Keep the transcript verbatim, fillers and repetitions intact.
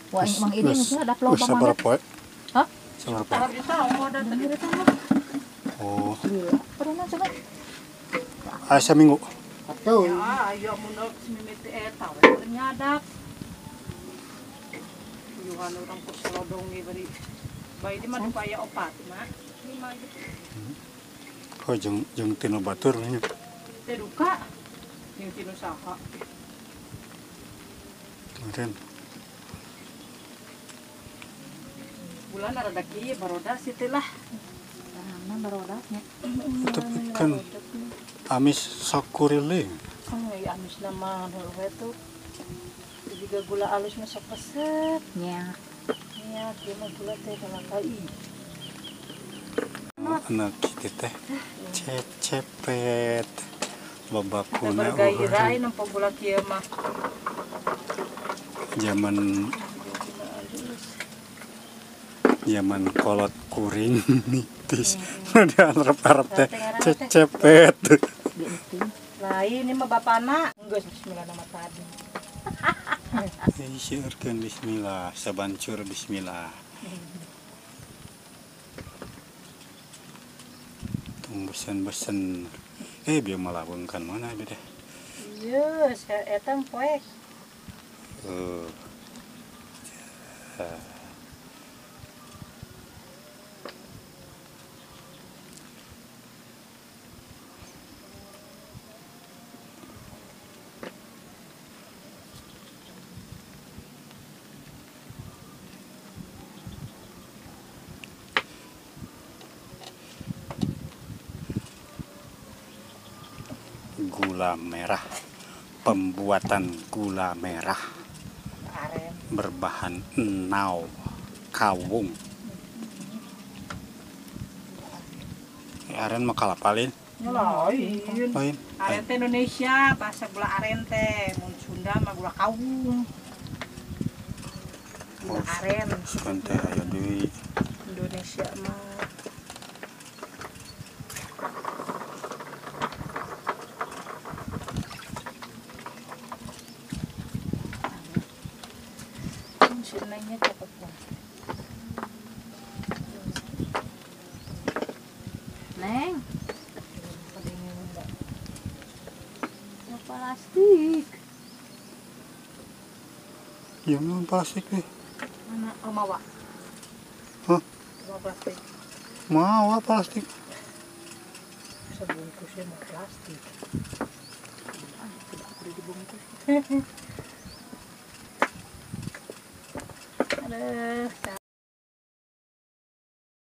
Wah, emang ini mungkin ada lubang sabar banget. poe. Hah? Sabar poe. Oh. Pernah coba? Aya saminggu. Betul. Ya, ayo mundur semimiti eta we nyadap. Yuhan urang ku selodongi bari. Bae di mah upaya opat mah. Lima gitu. Oh jeung jeung tina batur nya. Teh duka. Jeung tinu saha. Kemarin Bulan rada kieu baroda situ lah. Nah, barodasnya. tapi kan amis sakurile. Oh, ya amis nama we tuh. Juga gula alus mah sok resep. Nya. Ya, kieu mah gula teh kana kai. Anak kita teh cecepet Kita babakuna bergairah nampak gula kieu mah. zaman zaman kolot kuring nitis di arep-arep teh cecepet. Lain ini mah bapana. Geus bismillah nama tadi. Sieurkeun bismillah, sabancur bismillah. Tung besen-besen. Eh biar malawengkan mana beda. Iya, saya etang poek. Uh. Uh. Gula merah, pembuatan gula merah Aren. berbahan enau kawung. Aren mah kalapalin. Lain. Lain. Aren teh Indonesia, bahasa gula aren teh. Mun Sunda mah gula kawung. Gula aren. Sukan teh aya deui. Indonesia mah. Mesinnya cepet banget. Neng. Ya plastik. Ya memang plastik nih. Mana oh mawa? Hah? Mawa plastik. Mau plastik. Sebungkusnya mah plastik. Ah, tidak perlu dibungkus. Aduh,